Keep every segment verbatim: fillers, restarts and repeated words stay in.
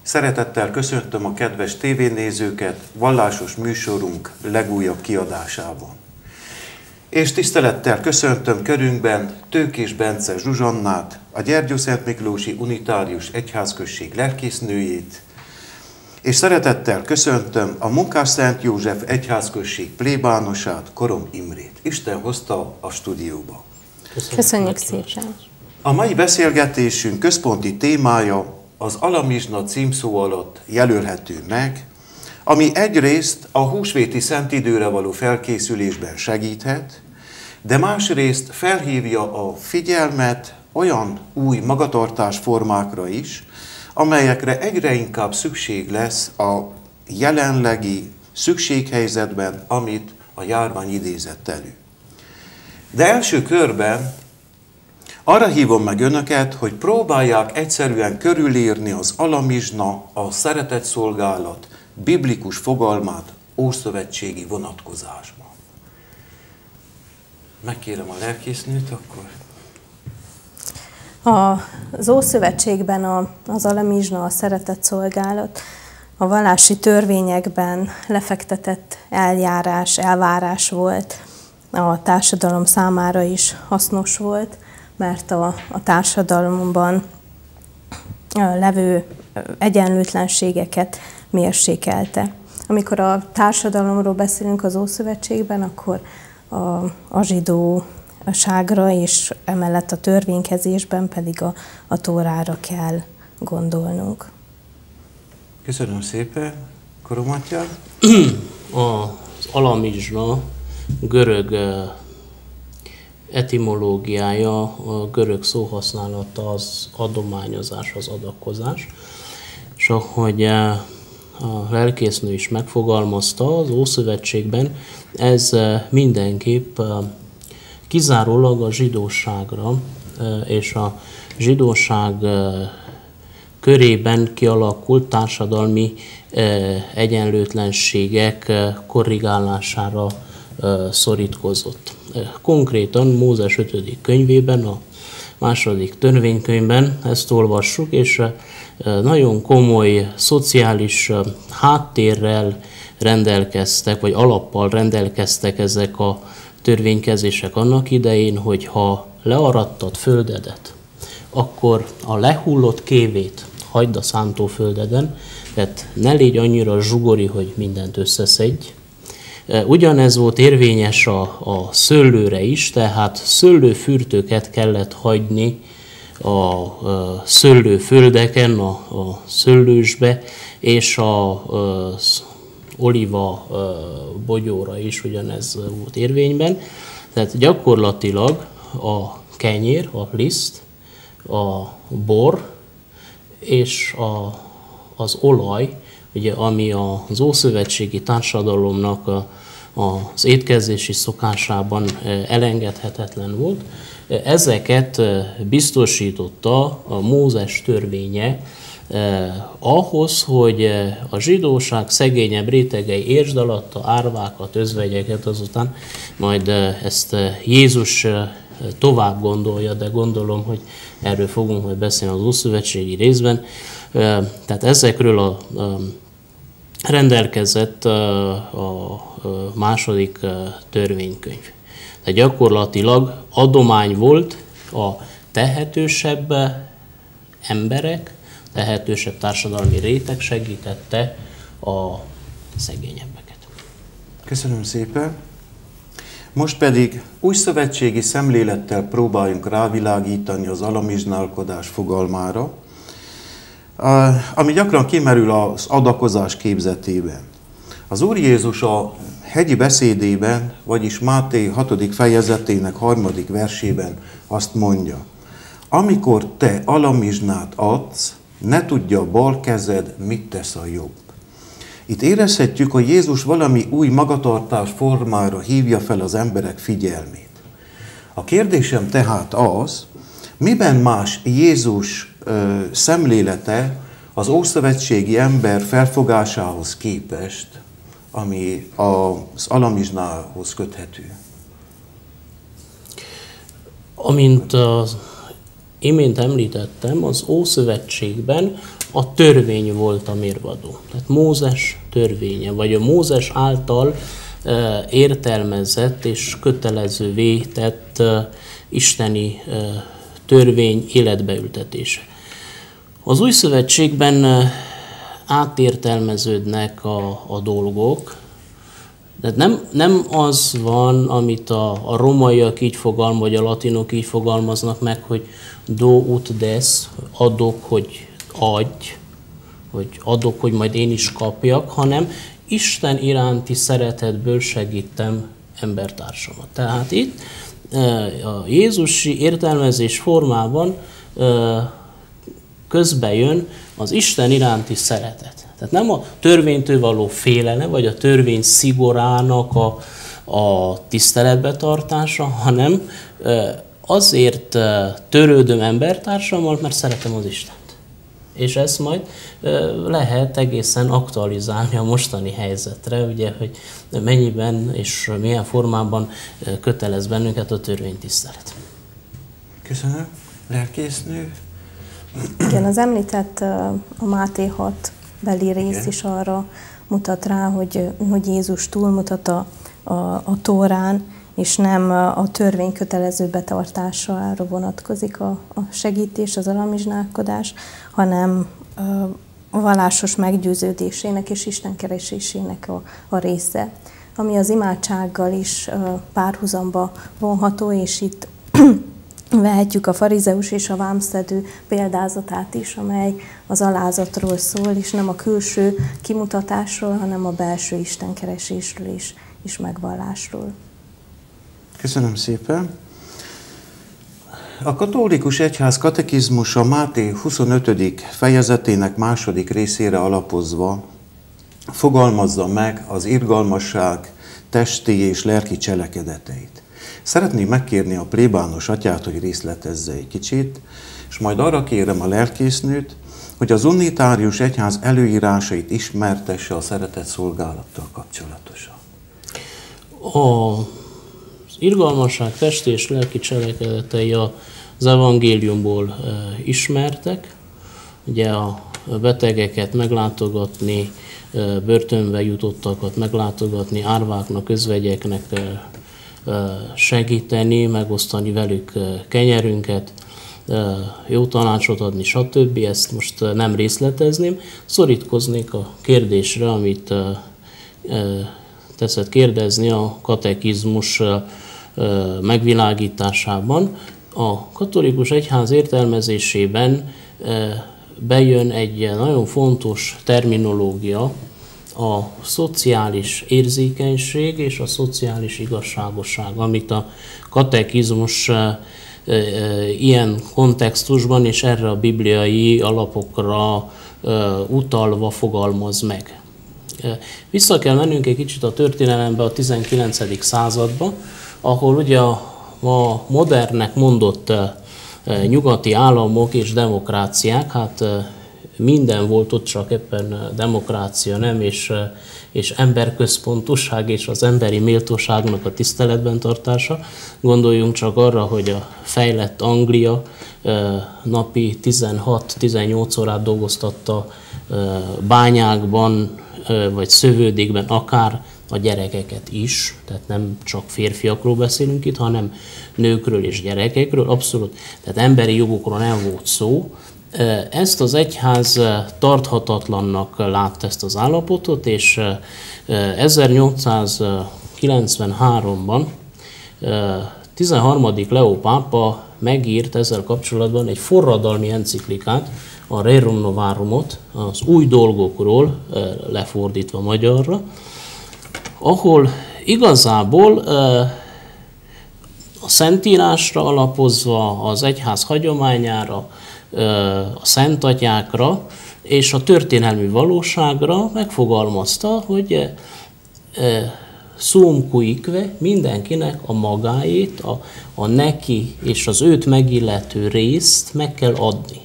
Szeretettel köszöntöm a kedves tévénézőket vallásos műsorunk legújabb kiadásában. És tisztelettel köszöntöm körünkben Tőkés Bence Zsuzsannát, a Gyergyószentmiklósi Unitárius Egyházközség lelkésznőjét, és szeretettel köszöntöm a Munkásszent József Egyházközség plébánosát, Korom Imrét. Isten hozta a stúdióba. Köszönjük, Köszönjük szépen! A mai beszélgetésünk központi témája az alamizsna címszó alatt jelölhető meg, ami egyrészt a húsvéti szentidőre való felkészülésben segíthet, de másrészt felhívja a figyelmet olyan új magatartásformákra is, amelyekre egyre inkább szükség lesz a jelenlegi szükséghelyzetben, amit a járvány idézett elő. De első körben arra hívom meg önöket, hogy próbálják egyszerűen körülírni az alamizsna, a szeretetszolgálat biblikus fogalmát ószövetségi vonatkozásban. Megkérem a lelkésznőt akkor. Az Ószövetségben az alamizsna, a szeretetszolgálat a vallási törvényekben lefektetett eljárás, elvárás volt, a társadalom számára is hasznos volt, mert a, a társadalomban levő egyenlőtlenségeket mérsékelte. Amikor a társadalomról beszélünk az Ószövetségben, akkor a, a zsidóságra és emellett a törvénykezésben pedig a, a Tórára kell gondolnunk. Köszönöm szépen. Korom Atya? Az alamizsna görög etimológiája, a görög szóhasználata az adományozás, az adakozás. És ahogy a lelkésznő is megfogalmazta, az Ószövetségben ez mindenképp kizárólag a zsidóságra és a zsidóság körében kialakult társadalmi egyenlőtlenségek korrigálására szorítkozott. Konkrétan Mózes ötödik könyvében, a második törvénykönyvben ezt olvassuk, és nagyon komoly szociális háttérrel rendelkeztek, vagy alappal rendelkeztek ezek a törvénykezések annak idején, hogy ha learattad földedet, akkor a lehullott kévét hagyd a szántóföldeden, tehát ne légy annyira zsugori, hogy mindent összeszedj. Ugyanez volt érvényes a, a szőlőre is, tehát szőlőfürtőket kellett hagyni a, a szőlőföldeken, a, a szőlősbe, és az oliva bogyóra is ugyanez volt érvényben. Tehát gyakorlatilag a kenyér, a liszt, a bor és a, az olaj, ugye, ami az ószövetségi társadalomnak a, az étkezési szokásában elengedhetetlen volt, ezeket biztosította a Mózes törvénye eh, ahhoz, hogy a zsidóság szegényebb rétegei értsd alatta árvákat, özvegyeket, azután majd ezt Jézus tovább gondolja, de gondolom, hogy erről fogunk majd beszélni az ószövetségi részben. Tehát ezekről a rendelkezett a második törvénykönyv. Tehát gyakorlatilag adomány volt a tehetősebb emberek, tehetősebb társadalmi réteg segítette a szegényebbeket. Köszönöm szépen. Most pedig újszövetségi szemlélettel próbáljunk rávilágítani az alamizsnálkodás fogalmára, ami gyakran kimerül az adakozás képzetében. Az Úr Jézus a hegyi beszédében, vagyis Máté hatodik fejezetének harmadik versében azt mondja: amikor te alamizsnát adsz, ne tudja a bal kezed, mit tesz a jobb. Itt érezhetjük, hogy Jézus valami új magatartás formára hívja fel az emberek figyelmét. A kérdésem tehát az, miben más Jézus ö, szemlélete az ószövetségi ember felfogásához képest, ami az alamizsnához köthető? Amint az imént említettem, az Ószövetségben a törvény volt a mérvadó. Tehát Mózes törvénye, vagy a Mózes által értelmezett és kötelezővé tett isteni törvény életbeültetése. Az Új Szövetségben átértelmeződnek a, a dolgok, de nem, nem az van, amit a, a romaiak így fogalmaznak, vagy a latinok így fogalmaznak meg, hogy do ut des, adok, hogy adj, vagy adok, hogy majd én is kapjak, hanem Isten iránti szeretetből segítem embertársamat. Tehát itt a jézusi értelmezés formában közbe jön az Isten iránti szeretet. Tehát nem a törvénytől való félelem, vagy a törvény szigorának a, a tiszteletbetartása, hanem azért törődöm embertársammal, mert szeretem az Istent. És ezt majd lehet egészen aktualizálni a mostani helyzetre, ugye, hogy mennyiben és milyen formában kötelez bennünket a törvénytisztelet. Köszönöm. Lelkésznő. Igen, az említett a Máté hat beli rész Igen. is arra mutat rá, hogy, hogy Jézus túlmutat a, a, a Tórán, és nem a törvény kötelező betartására vonatkozik a, a segítés, az alamizsnálkodás, hanem a vallásos meggyőződésének és Isten keresésének a, a része, ami az imádsággal is párhuzamba vonható, és itt vehetjük a farizeus és a vámszedő példázatát is, amely az alázatról szól, és nem a külső kimutatásról, hanem a belső istenkeresésről is, és megvallásról. Köszönöm szépen. A katolikus egyház katekizmusa Máté huszonötödik fejezetének második részére alapozva fogalmazza meg az irgalmasság testi és lelki cselekedeteit. Szeretném megkérni a plébános atyát, hogy részletezze egy kicsit, és majd arra kérem a lelkésznőt, hogy az unitárius egyház előírásait ismertesse a szeretett szolgálattal kapcsolatosan. A Az irgalmasság testi és lelki cselekedetei az evangéliumból ismertek. Ugye a betegeket meglátogatni, börtönbe jutottakat meglátogatni, árváknak, özvegyeknek segíteni, megosztani velük kenyerünket, jó tanácsot adni, stb. Ezt most nem részletezném. Szorítkoznék a kérdésre, amit teszed kérdezni a katekizmus megvilágításában. A katolikus egyház értelmezésében bejön egy nagyon fontos terminológia, a szociális érzékenység és a szociális igazságosság, amit a katekizmus ilyen kontextusban és erre a bibliai alapokra utalva fogalmaz meg. Vissza kell mennünk egy kicsit a történelembe, a tizenkilencedik századba, ahol ugye a, a modernek mondott nyugati államok és demokráciák, hát minden volt ott, csak ebben demokrácia nem, és, és emberközpontúság és az emberi méltóságnak a tiszteletben tartása. Gondoljunk csak arra, hogy a fejlett Anglia napi tizenhat-tizennyolc órát dolgoztatta bányákban, vagy szövődékben akár a gyerekeket is, tehát nem csak férfiakról beszélünk itt, hanem nőkről és gyerekekről, abszolút, tehát emberi jogokról nem volt szó. Ezt az egyház tarthatatlannak látta ezt az állapotot, és ezernyolcszázkilencvenháromban tizenharmadik Leó pápa megírt ezzel kapcsolatban egy forradalmi enciklikát, a Rerum Novarumot, az új dolgokról, lefordítva magyarra, ahol igazából a Szentírásra alapozva, az egyház hagyományára, a szentatyákra és a történelmi valóságra megfogalmazta, hogy sum cuique, mindenkinek a magáét, a, a neki és az őt megillető részt meg kell adni.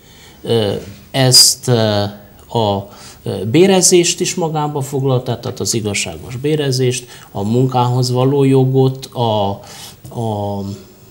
Ezt a bérezést is magába foglalta, tehát az igazságos bérezést, a munkához való jogot, a, a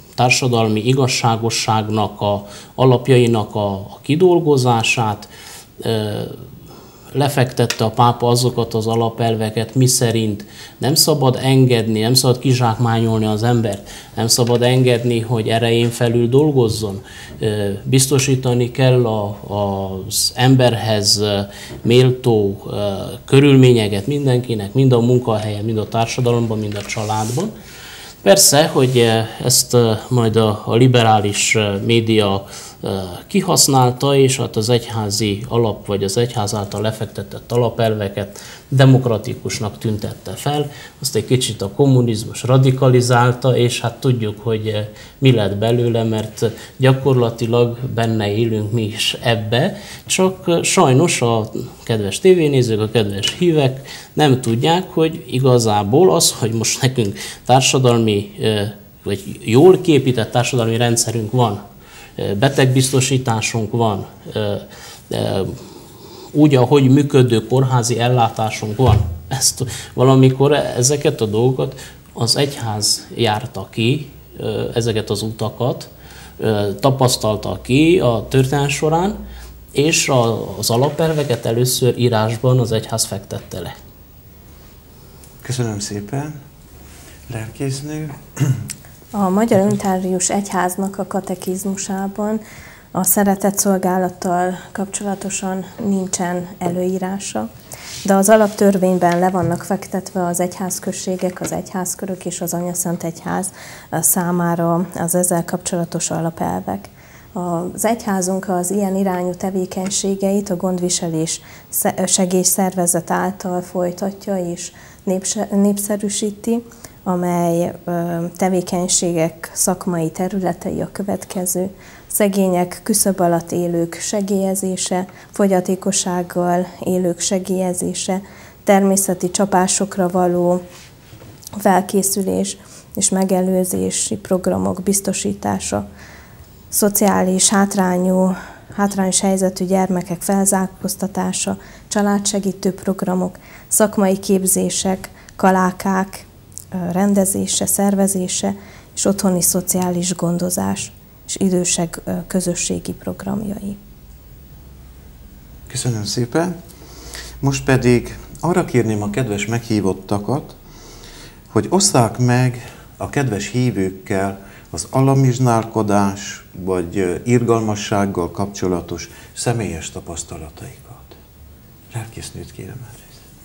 társadalmi igazságosságnak a alapjainak a, a kidolgozását, lefektette a pápa azokat az alapelveket, miszerint nem szabad engedni, nem szabad kizsákmányolni az embert, nem szabad engedni, hogy erején felül dolgozzon. Biztosítani kell a, az emberhez méltó körülményeket mindenkinek, mind a munkahelyen, mind a társadalomban, mind a családban. Persze, hogy ezt majd a, a liberális média kihasználta, és hát az egyházi alap, vagy az egyház által lefektetett alapelveket demokratikusnak tüntette fel, azt egy kicsit a kommunizmus radikalizálta, és hát tudjuk, hogy mi lett belőle, mert gyakorlatilag benne élünk mi is ebbe, csak sajnos a kedves tévénézők, a kedves hívek nem tudják, hogy igazából az, hogy most nekünk társadalmi, vagy jól képített társadalmi rendszerünk van, betegbiztosításunk van, úgy, ahogy működő kórházi ellátásunk van. Ezt valamikor ezeket a dolgokat az egyház járta ki, ezeket az utakat, tapasztalta ki a történelem során, és az alapelveket először írásban az egyház fektette le. Köszönöm szépen. Lelkésznő. A Magyar Unitárius Egyháznak a katekizmusában a szeretetszolgálattal kapcsolatosan nincsen előírása, de az alaptörvényben le vannak fektetve az egyházközségek, az egyházkörök és az Anyaszent Egyház számára az ezzel kapcsolatos alapelvek. Az egyházunk az ilyen irányú tevékenységeit a gondviselés segélyszervezet által folytatja és népszerűsíti, amely tevékenységek szakmai területei a következő: szegények, küszöb alatt élők segélyezése, fogyatékossággal élők segélyezése, természeti csapásokra való felkészülés és megelőzési programok biztosítása, szociális hátrányú, hátrányos helyzetű gyermekek felzárkóztatása, családsegítő programok, szakmai képzések, kalákák rendezése, szervezése és otthoni szociális gondozás és idősek közösségi programjai. Köszönöm szépen. Most pedig arra kérném a kedves meghívottakat, hogy osszák meg a kedves hívőkkel az alamizsnálkodás vagy irgalmassággal kapcsolatos személyes tapasztalataikat. Lelkésznőt kérem el.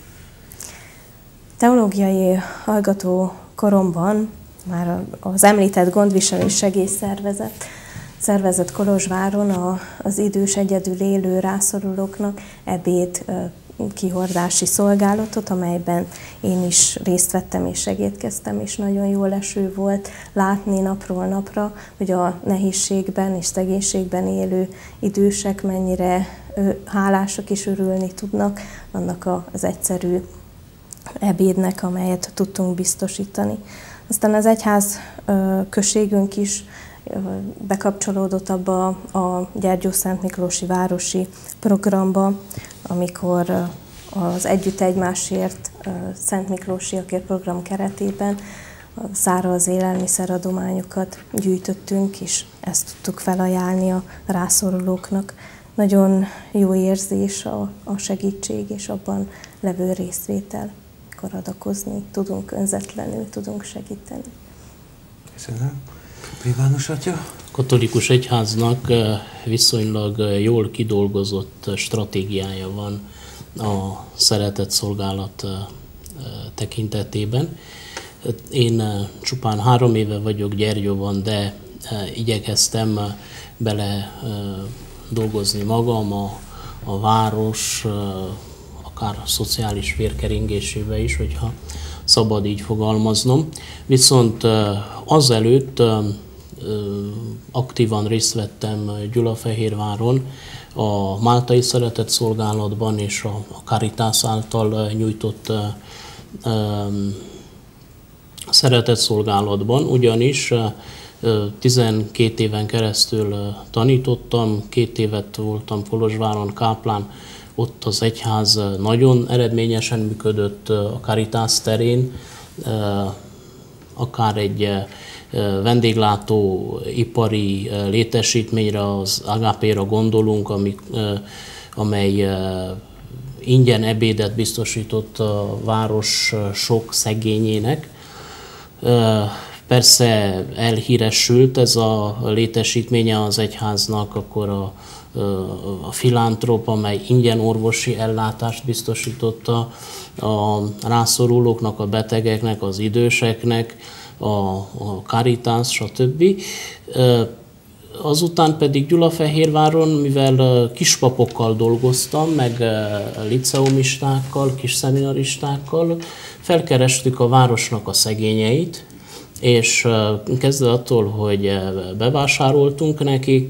Teológiai hallgató koromban már az említett gondviselő segélyszervezet szervezett Kolozsváron a, az idős egyedül élő rászorulóknak ebéd kihordási szolgálatot, amelyben én is részt vettem és segédkeztem, és nagyon jó leső volt látni napról napra, hogy a nehézségben és szegénységben élő idősek mennyire hálásak és örülni tudnak annak az egyszerű ebédnek, amelyet tudtunk biztosítani. Aztán az egyház községünk is bekapcsolódott abba a Gyergyószent Miklósi városi programba, amikor az Együtt Egymásért Szent Miklósiakért program keretében száraz élelmiszeradományokat gyűjtöttünk, és ezt tudtuk felajánlni a rászorulóknak. Nagyon jó érzés a, a segítség és abban levő részvétel, amikor adakozni tudunk, önzetlenül tudunk segíteni. Köszönöm. Plébános atya? A katolikus egyháznak viszonylag jól kidolgozott stratégiája van a szeretett szolgálat tekintetében. Én csupán három éve vagyok Gyergyóban, de igyekeztem bele dolgozni magam a, a város, akár a szociális vérkeringésébe is, hogyha szabad így fogalmaznom. Viszont azelőtt aktívan részt vettem Gyulafehérváron a Máltai Szeretett Szolgálatban és a Caritas által nyújtott szeretett szolgálatban, ugyanis tizenkét éven keresztül tanítottam, két évet voltam Kolozsváron káplán, ott az egyház nagyon eredményesen működött a Caritas terén, akár egy vendéglátó ipari létesítményre, az Agapéra gondolunk, ami amely ingyen ebédet biztosított a város sok szegényének. Persze elhíresült ez a létesítménye az egyháznak, akkor a, a filántrop, amely ingyen orvosi ellátást biztosította a rászorulóknak, a betegeknek, az időseknek, a, a Caritas, stb. Azután pedig Gyulafehérváron, mivel kispapokkal dolgoztam, meg liceumistákkal, kis szeminaristákkal, felkerestük a városnak a szegényeit, és kezdve attól, hogy bevásároltunk nekik,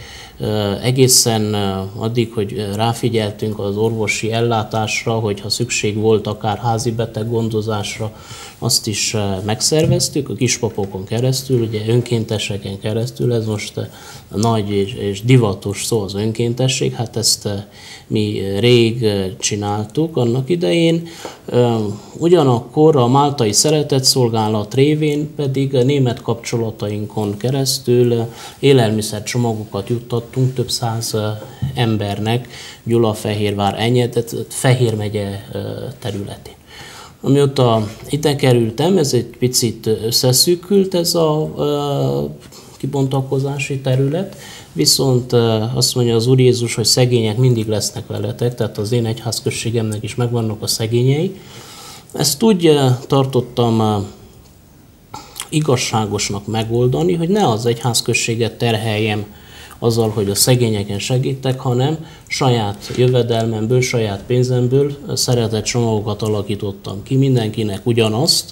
egészen addig, hogy ráfigyeltünk az orvosi ellátásra, hogyha szükség volt akár házi beteg gondozásra, azt is megszerveztük a kispapokon keresztül, ugye önkénteseken keresztül, ez most nagy és, és divatos szó az önkéntesség, hát ezt mi rég csináltuk annak idején. Ugyanakkor a Máltai Szeretetszolgálat révén pedig a német kapcsolatainkon keresztül élelmiszercsomagokat juttattunk több száz embernek Gyulafehérvár, Enyed, tehát Fehér megye területén. Amióta ide kerültem, ez egy picit összeszűkült ez a, a kibontakozási terület, viszont azt mondja az Úr Jézus, hogy szegények mindig lesznek veletek, tehát az én egyházközségemnek is megvannak a szegényei. Ezt úgy tartottam igazságosnak megoldani, hogy ne az egyházközséget terheljem azzal, hogy a szegényeken segítek, hanem saját jövedelmemből, saját pénzemből szeretett csomagokat alakítottam ki, mindenkinek ugyanazt,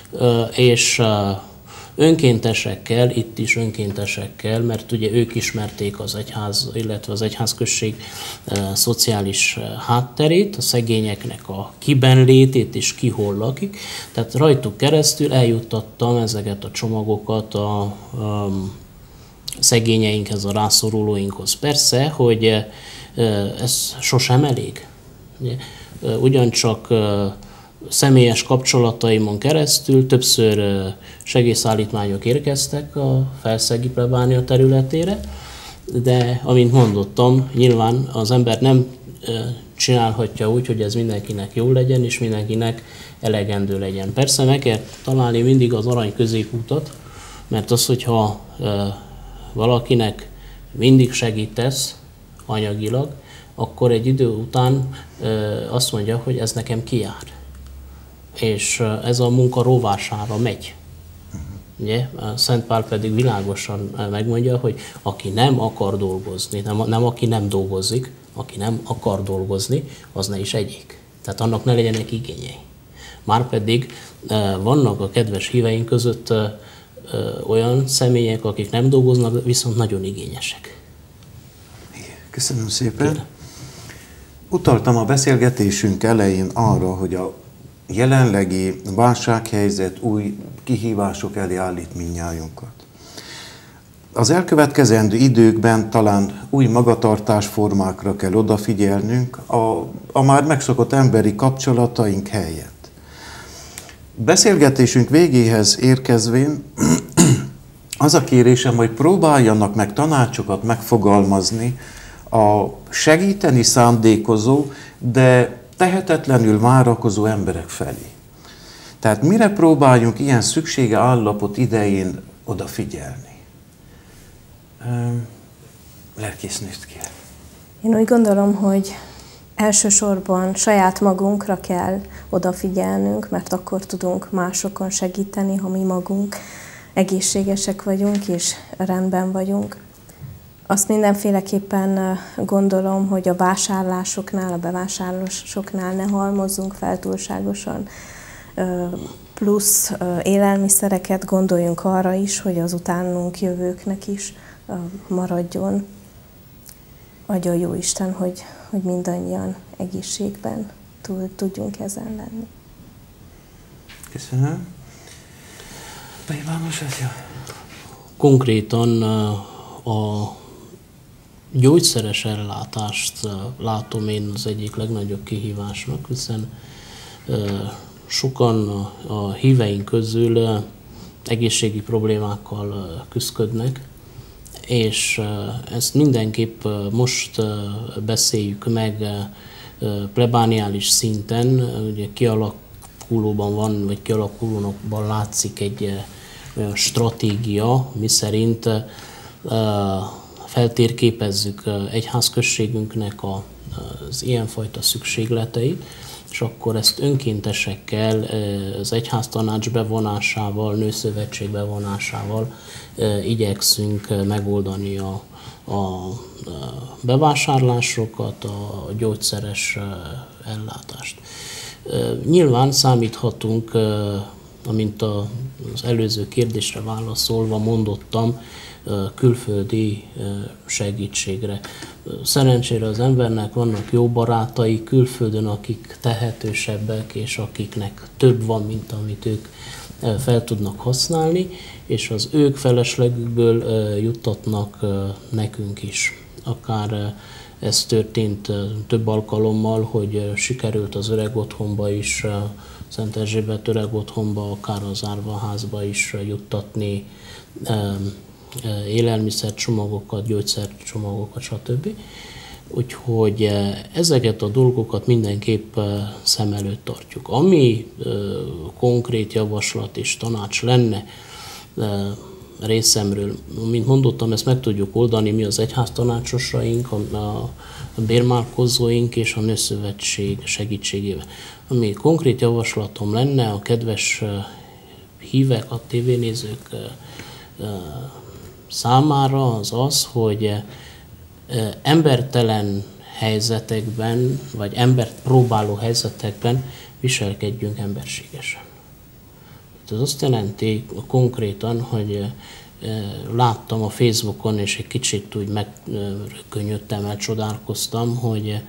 és önkéntesekkel, itt is önkéntesekkel, mert ugye ők ismerték az egyház, illetve az egyházközség e, szociális hátterét, a szegényeknek a kiben létét és ki hol lakik. Tehát rajtuk keresztül eljuttattam ezeket a csomagokat a, a szegényeinkhez, a rászorulóinkhoz. Persze, hogy e, ez sosem elég. Ugye, ugyancsak e, személyes kapcsolataimon keresztül többször segélyszállítmányok érkeztek a Felszegi plebánia területére, de amint mondottam, nyilván az ember nem csinálhatja úgy, hogy ez mindenkinek jó legyen, és mindenkinek elegendő legyen. Persze meg kell találni mindig az arany középutat, mert az, hogyha valakinek mindig segítesz anyagilag, akkor egy idő után azt mondja, hogy ez nekem kijár. És ez a munka rovására megy. Ugye? Szent Pál pedig világosan megmondja, hogy aki nem akar dolgozni, nem, nem aki nem dolgozik, aki nem akar dolgozni, az ne is egyék. Tehát annak ne legyenek igényei. Márpedig vannak a kedves híveink között olyan személyek, akik nem dolgoznak, viszont nagyon igényesek. Köszönöm szépen. Kérem. Utaltam a beszélgetésünk elején arra, hogy a jelenlegi válsághelyzet új kihívások elé állít mindnyájunkat. Az elkövetkezendő időkben talán új magatartásformákra kell odafigyelnünk a, a már megszokott emberi kapcsolataink helyett. Beszélgetésünk végéhez érkezvén az a kérésem, hogy próbáljanak meg tanácsokat megfogalmazni a segíteni szándékozó, de tehetetlenül várakozó emberek felé. Tehát mire próbáljunk ilyen szüksége állapot idején odafigyelni? Lelkésznőt kér. Én úgy gondolom, hogy elsősorban saját magunkra kell odafigyelnünk, mert akkor tudunk másokon segíteni, ha mi magunk egészségesek vagyunk és rendben vagyunk. Azt mindenféleképpen gondolom, hogy a vásárlásoknál, a bevásárlásoknál ne halmozzunk fel túlságosan plusz élelmiszereket, gondoljunk arra is, hogy az utánunk jövőknek is maradjon. Adja a Jóisten, hogy, hogy mindannyian egészségben tudjunk ezen lenni. Köszönöm. Bajvános atya. Konkrétan a gyógyszeres ellátást látom én az egyik legnagyobb kihívásnak, hiszen sokan a híveink közül egészségi problémákkal küszködnek, és ezt mindenképp most beszéljük meg plebániális szinten, ugye kialakulóban van, vagy kialakulóban látszik egy olyan stratégia, miszerint feltérképezzük egyházközségünknek az ilyenfajta szükségleteit, és akkor ezt önkéntesekkel, az egyháztanács bevonásával, nőszövetség bevonásával igyekszünk megoldani a, a bevásárlásokat, a gyógyszeres ellátást. Nyilván számíthatunk, amint az előző kérdésre válaszolva mondottam, külföldi segítségre. Szerencsére az embernek vannak jó barátai külföldön, akik tehetősebbek, és akiknek több van, mint amit ők fel tudnak használni, és az ők feleslegükből juttatnak nekünk is. Akár ez történt több alkalommal, hogy sikerült az öreg otthonba is, Szent Erzsébet öreg otthonba, akár az árvaházba is juttatni élelmiszercsomagokat, gyógyszercsomagokat, stb. Úgyhogy ezeket a dolgokat mindenképp szem előtt tartjuk. Ami konkrét javaslat és tanács lenne részemről, mint mondottam, ezt meg tudjuk oldani mi az egyháztanácsosaink, a bérmálkozóink és a nőszövetség segítségével. Ami konkrét javaslatom lenne a kedves hívek, a tévénézők számára az az, hogy embertelen helyzetekben, vagy embert próbáló helyzetekben viselkedjünk emberségesen. Ez azt jelenti konkrétan, hogy láttam a Facebookon, és egy kicsit úgy megkönyödtem, elcsodálkoztam, hogy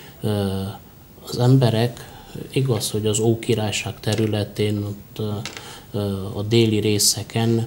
az emberek, igaz, hogy az Ókirályság területén, ott a déli részeken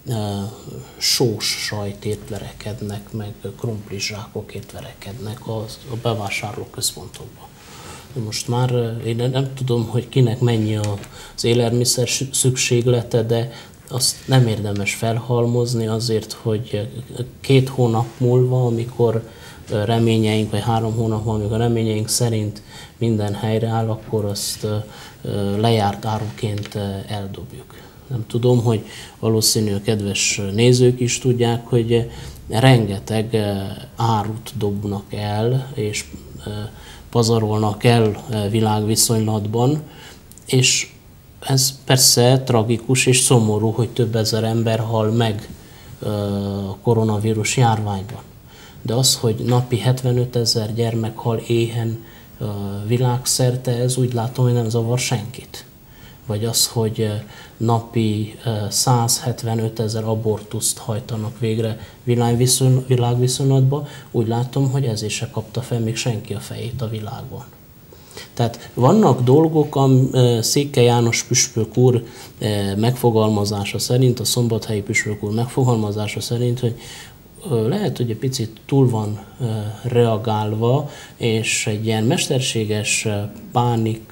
sós sajtért verekednek, meg krumplizsákokért verekednek a bevásárlóközpontokban. Most már én nem tudom, hogy kinek mennyi az élelmiszer szükséglete, de azt nem érdemes felhalmozni azért, hogy két hónap múlva, amikor reményeink, vagy három hónap múlva, amikor reményeink szerint minden helyreáll, akkor azt lejárt áruként eldobjuk. Nem tudom, hogy valószínű a kedves nézők is tudják, hogy rengeteg árut dobnak el, és pazarolnak el világviszonylatban, és ez persze tragikus és szomorú, hogy több ezer ember hal meg a koronavírus járványban. De az, hogy napi hetvenöt ezer gyermek hal éhen világszerte, ez úgy látom, hogy nem zavar senkit. Vagy az, hogy napi száz hetvenöt ezer abortuszt hajtanak végre világviszonylatban, úgy látom, hogy ezért se kapta fel még senki a fejét a világon. Tehát vannak dolgok, a Székely János püspök úr megfogalmazása szerint, a szombathelyi püspök úr megfogalmazása szerint, hogy lehet, hogy egy picit túl van reagálva, és egy ilyen mesterséges pánik,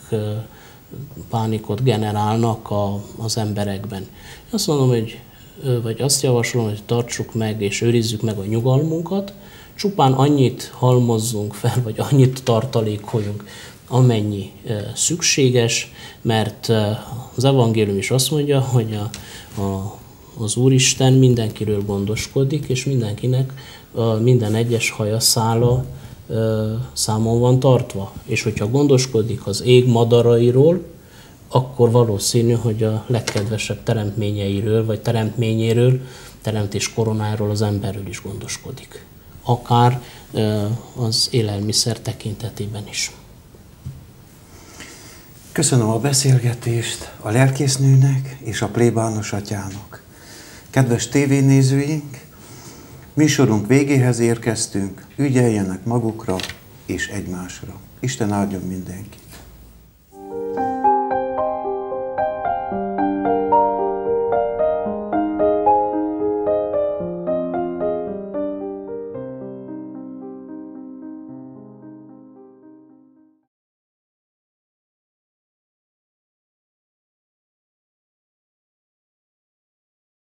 pánikot generálnak a, az emberekben. Azt mondom, hogy, vagy azt javaslom, hogy tartsuk meg és őrizzük meg a nyugalmunkat, csupán annyit halmozzunk fel, vagy annyit tartalékoljunk, amennyi szükséges, mert az evangélium is azt mondja, hogy a, a, az Úristen mindenkiről gondoskodik, és mindenkinek minden egyes hajaszála számon van tartva. És hogyha gondoskodik az ég madarairól, akkor valószínű, hogy a legkedvesebb teremtményeiről, vagy teremtményéről, teremtés koronáról az emberről is gondoskodik. Akár az élelmiszer tekintetében is. Köszönöm a beszélgetést a lelkésznőnek és a plébános atyának. Kedves tévénézőink, műsorunk végéhez érkeztünk, ügyeljenek magukra és egymásra. Isten áldjon mindenkit!